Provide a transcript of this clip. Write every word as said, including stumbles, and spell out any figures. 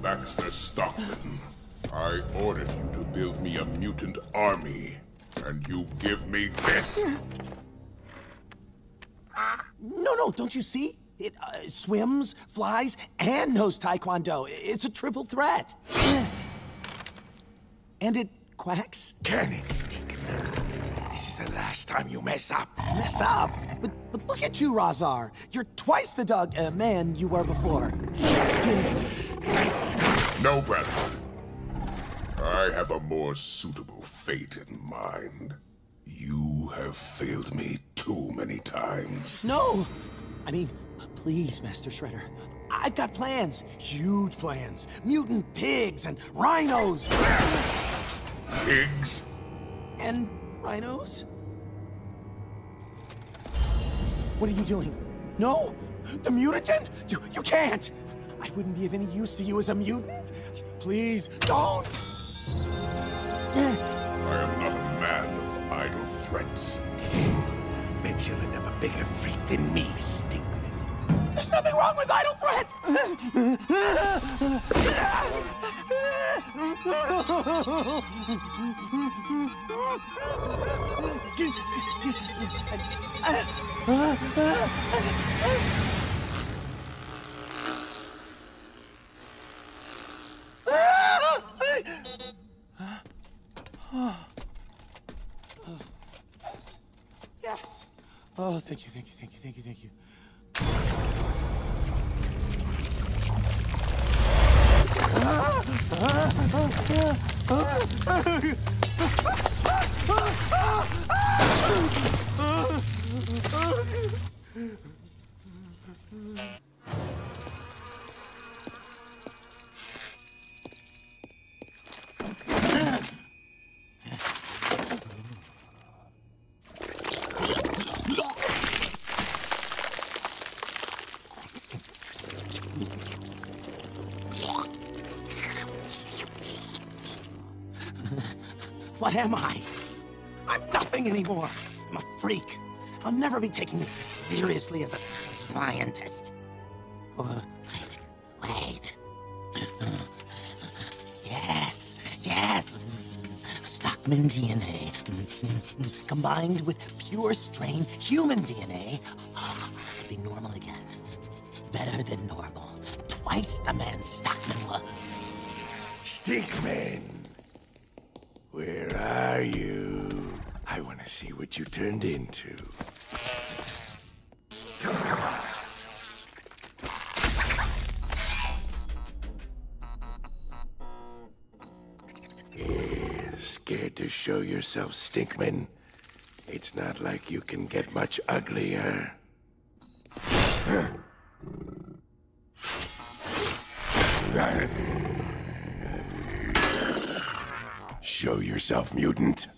Baxter Stockman. I ordered you to build me a mutant army, and you give me this? No, no, don't you see? It uh, swims, flies, and knows Taekwondo. It's a triple threat. And it quacks. Can it, Stinkman? This is the last time you mess up. Mess up? But, but look at you, Razar. You're twice the dog uh, man you were before. No, Bradford. I have a more suitable fate in mind. You have failed me too many times. No! I mean, please, Master Shredder. I've got plans. Huge plans. Mutant pigs and rhinos. Pigs? And rhinos? What are you doing? No? The mutagen? You, you can't! I wouldn't be of any use to you as a mutant. Please, don't! I am not a man of idle threats. Bet you'll end up a bigger freak than me, Stinkman. There's nothing wrong with idle threats! Yes. Oh, thank you, thank you, thank you, thank you, thank you. What am I? I'm nothing anymore. I'm a freak. I'll never be taken seriously as a scientist. Uh, wait, wait. Yes, yes. Stockman D N A. Combined with pure strain human D N A. I'll be normal again. Better than normal. Twice the man Stockman was. Stinkman. Where are you? I want to see what you turned into. Yeah, scared to show yourself, Stinkman? It's not like you can get much uglier. Huh. Show yourself, mutant.